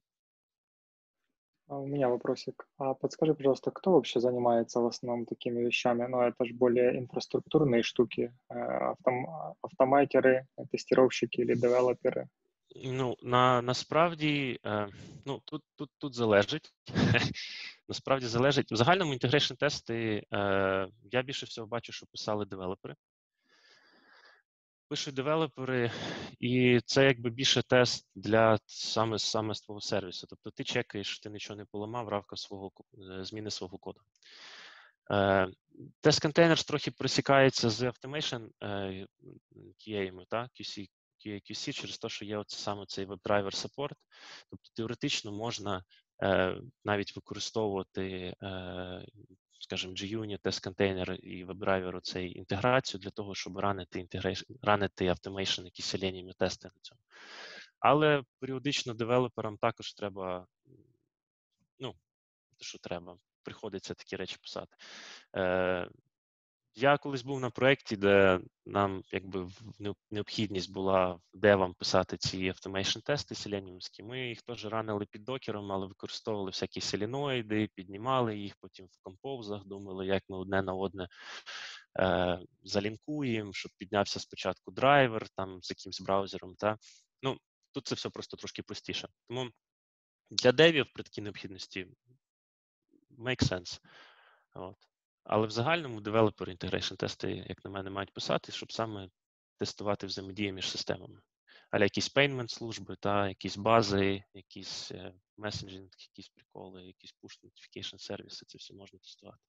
[SPEAKER 3] А у меня вопросик. А подскажи, пожалуйста, кто вообще занимается в основном такими вещами? Ну, это же более инфраструктурные штуки. Автом, автомайтеры, тестировщики или девелоперы?
[SPEAKER 1] Ну, на, насправді, е, ну, тут, тут, тут залежить. Насправді залежить. В загальному інтегрейшн тести е, я більше всього бачу, що писали девелопери. Пишуть девелопери, і це якби більше тест для саме, саме свого сервісу. Тобто ти чекаєш, ти нічого не поламав, равка свого, зміни свого коду. Uh, Testcontainers трохи просікається з automation uh, кей ей-ми, та, кью сі, кью ей, кью сі, через те, що є оце, саме цей WebDriver support. Тобто теоретично можна uh, навіть використовувати, uh, скажімо, JUnit, Testcontainer і WebDriver цей інтеграцію для того, щоб ранити, ранити automation, якісь Selenium тести на цьому. Але періодично девелоперам також треба, ну, те, що треба. Приходиться такі речі писати. Е, я колись був на проєкті, де нам якби необхідність була девам писати ці automation-тести селеніумські. Ми їх теж ранили під докером, але використовували всякі селіноїди, піднімали їх, потім в композах, думали, як ми одне на одне е, залінкуємо, щоб піднявся спочатку драйвер там з якимсь браузером. Та? Ну, тут це все просто трошки простіше. Тому для девів при такій необхідності make sense. От. Але в загальному девелопери інтегрейшн тести, як на мене, мають писати, щоб саме тестувати взаємодію між системами. Але якісь payment служби, та, якісь бази, якісь месенджинг, якісь приколи, якісь push notification сервіси, це все можна тестувати.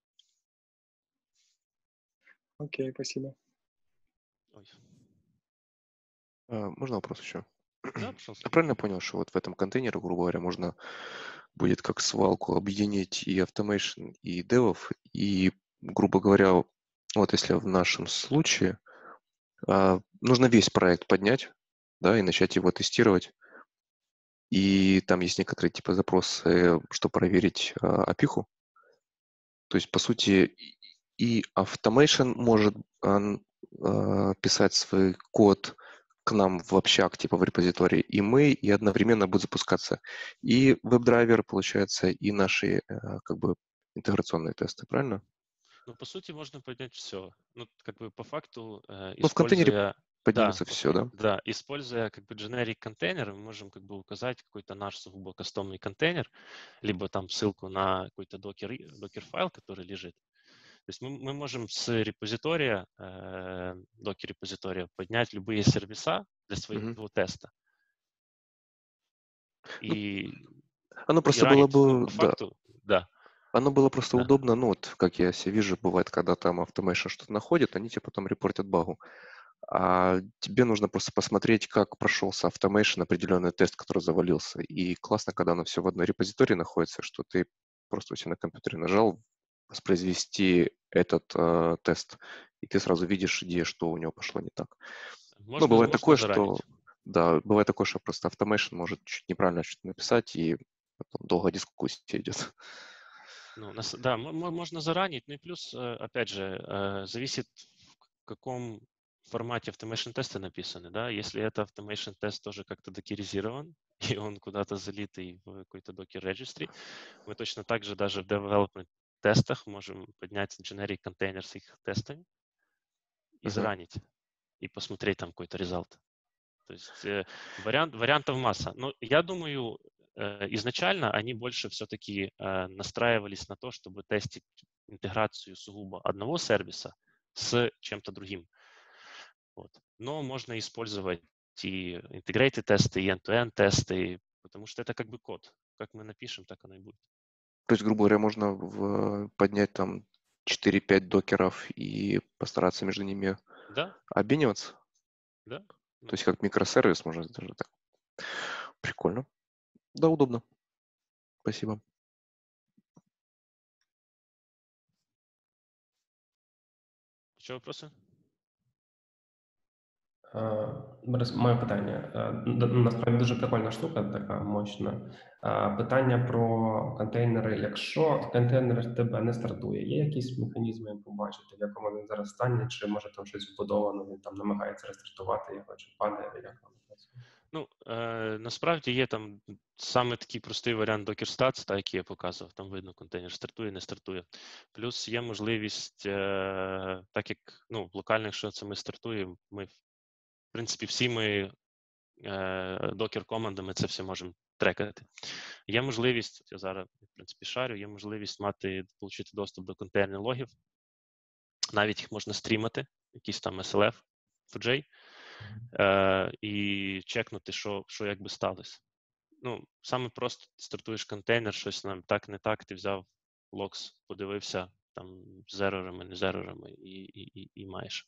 [SPEAKER 3] Окей, спасибо.
[SPEAKER 1] Ой.
[SPEAKER 5] А, можно вопрос еще?
[SPEAKER 1] Да, пожалуйста.
[SPEAKER 5] Я правильно понял, что вот в этом контейнере, грубо говоря, можно будет как свалку объединить и automation, и девов, и, грубо говоря, вот если в нашем случае а, нужно весь проект поднять, да, и начать его тестировать, и там есть некоторые типа запросы, что проверить а, эй пи ай-ху, то есть, по сути, и automation может а, а, писать свой код к нам в общак, типа в репозитории, и мы, и одновременно будет запускаться и веб-драйвер, получается, и наши как бы интеграционные тесты, правильно?
[SPEAKER 1] Ну, по сути, можно поднять все. Ну, как бы по факту, э,
[SPEAKER 5] Ну, в контейнере
[SPEAKER 1] используя...
[SPEAKER 5] поднимется
[SPEAKER 1] да,
[SPEAKER 5] все, да?
[SPEAKER 1] Да, используя как бы generic контейнер, мы можем как бы указать какой-то наш сугубо кастомный контейнер, либо там ссылку на какой-то докер, докер-файл, который лежит. То есть мы, мы можем с репозитория, э, докер-репозитория поднять любые сервиса для своего
[SPEAKER 5] Угу.
[SPEAKER 1] теста. И,
[SPEAKER 5] Оно
[SPEAKER 1] и
[SPEAKER 5] просто было
[SPEAKER 1] ранить, ну,
[SPEAKER 5] бы,
[SPEAKER 1] по
[SPEAKER 5] да.
[SPEAKER 1] факту, да.
[SPEAKER 5] Оно было просто
[SPEAKER 1] Да.
[SPEAKER 5] удобно, ну вот, как я себе вижу, бывает, когда там automation что-то находит, они тебе потом репортят багу. А тебе нужно просто посмотреть, как прошелся automation определенный тест, который завалился. И классно, когда оно все в одной репозитории находится, что ты просто у себя на компьютере нажал воспроизвести этот э, тест, и ты сразу видишь, где что у него пошло не так.
[SPEAKER 1] Можно,
[SPEAKER 5] ну, бывает
[SPEAKER 1] можно
[SPEAKER 5] такое,
[SPEAKER 1] заранить.
[SPEAKER 5] что да, бывает такое, что просто automation может чуть неправильно что-то написать, и потом долго дискуссия идет.
[SPEAKER 1] Ну, нас, да, можно заранить, ну и плюс, опять же, зависит, в каком формате automation тесты написаны, да, если это automation тест тоже как-то докеризирован, и он куда-то залитый в какой-то Docker registry, мы точно так же даже в development тестах можем поднять generic container с их тестами и
[SPEAKER 5] Uh-huh.
[SPEAKER 1] заранить, и посмотреть там какой-то результат. То есть э, вариант, вариантов масса. Но я думаю, э, изначально они больше все-таки э, настраивались на то, чтобы тестить интеграцию сугубо одного сервиса с чем-то другим. Вот. Но можно использовать и integrated тесты, и end-to-end тесты, потому что это как бы код. Как мы напишем, так оно и будет.
[SPEAKER 5] То есть, грубо говоря, можно в, поднять там четыре-пять докеров и постараться между ними
[SPEAKER 1] Да,
[SPEAKER 5] обмениваться?
[SPEAKER 1] да.
[SPEAKER 5] То есть как микросервис можно даже так. Прикольно. Да, удобно. Спасибо.
[SPEAKER 1] Еще вопросы?
[SPEAKER 2] Борис, моє питання. Насправді дуже прикольна штука, така мощна. Питання про контейнери. Якщо контейнер в тебе не стартує, є якісь механізми побачити, в якому він зараз стані, чи може там щось вбудовано, він там намагається рестартувати його, чи падає, як воно працює?
[SPEAKER 1] Ну, е, насправді є там саме такий простий варіант Docker Stats, та, який я показував, там видно, контейнер стартує, не стартує. Плюс є можливість, е, так як ну, локально, якщо це ми стартуємо, ми, в принципі, всі ми е, Docker-командами це все можемо трекати. Є можливість, я зараз, в принципі, шарю, є можливість мати, отримати доступ до контейнерних логів, навіть їх можна стрімати, якийсь там ес ел еф, еф джей, е, і чекнути, що, що якби сталося. Ну, саме просто стартуєш контейнер, щось нам так, не так, ти взяв локс, подивився там з ерорами, не з ерорами і, і, і, і маєш.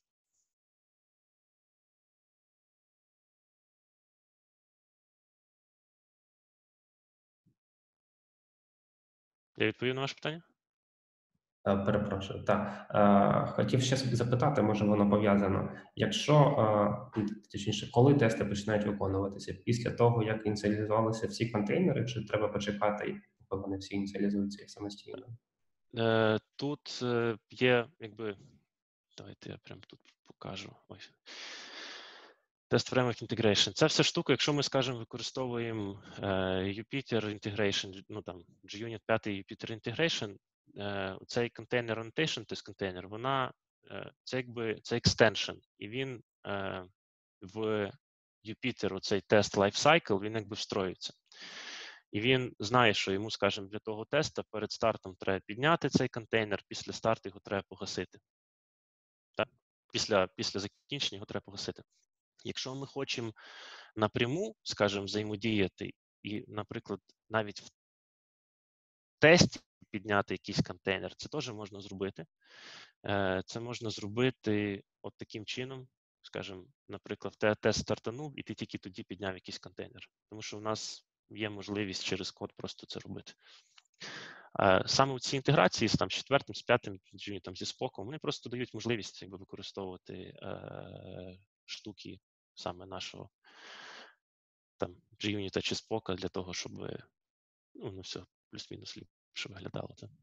[SPEAKER 1] Я відповів на ваше питання?
[SPEAKER 2] Перепрошую, так. Хотів ще запитати, може воно пов'язано. Якщо, точніше, коли тести починають виконуватися? Після того, як ініціалізувалися всі контейнери, чи треба почекати, поки вони всі ініціалізуються самостійно?
[SPEAKER 1] Тут є, якби, давайте я прямо тут покажу. Ось. Test Framework Integration. Це все штука, якщо ми, скажімо, використовуємо Jupyter Integration, ну там, JUnit п'ять Jupyter Integration, цей контейнер annotation, тest контейнер, вона, це якби, це extension, і він в Jupyter, оцей тест lifecycle, він якби встроюється. І він знає, що йому, скажімо, для того теста перед стартом треба підняти цей контейнер, після старту його треба погасити. Так? Після, після закінчення його треба погасити. Якщо ми хочемо напряму, скажімо, взаємодіяти і, наприклад, навіть в тесті підняти якийсь контейнер, це теж можна зробити. Це можна зробити от таким чином, скажімо, наприклад, в тест стартанув, і ти тільки тоді підняв якийсь контейнер. Тому що у нас є можливість через код просто це робити. Саме ці інтеграції з там, четвертим, з п'ятим, там, зі споком, вони просто дають можливість якби, використовувати е, штуки саме нашого там, JUnit чи спока для того, щоб ну, ну, все плюс-мінус ліпше виглядало. Так.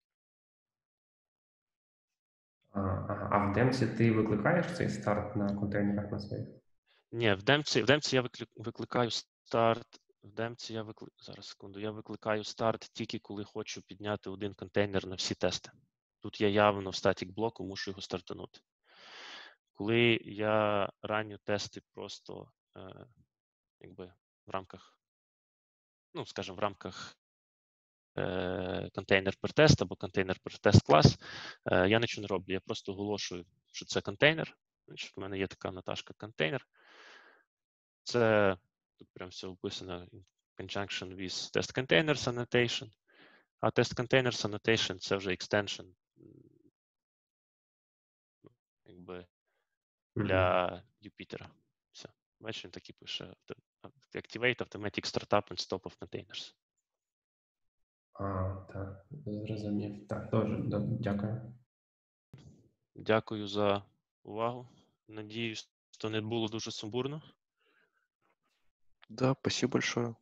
[SPEAKER 2] А, а в демці ти викликаєш цей старт на контейнерах на своїх?
[SPEAKER 1] Ні, в демці, в демці я викликаю старт. В демці я викли... зараз секунду. Я викликаю старт тільки коли хочу підняти один контейнер на всі тести. Тут я явно в статік блоку мушу його стартанути. Коли я ранню тести просто е, якби в рамках, ну, скажімо, в рамках е, контейнер per тест або контейнер per тест клас, е, я нічого не роблю. Я просто оголошую, що це контейнер. Значить, у мене є така наташка контейнер. Це тут прям все описано in conjunction with Testcontainers Annotation. А Testcontainers Annotation – це вже extension якби, для Jupyter. Все. Бачиш, він такий пише Activate Automatic Startup and Stop of Containers.
[SPEAKER 2] А, так, зрозумів. Так, дуже дякую.
[SPEAKER 1] Дякую за увагу. Надіюсь, що не було дуже сумбурно.
[SPEAKER 5] Да, спасибо большое.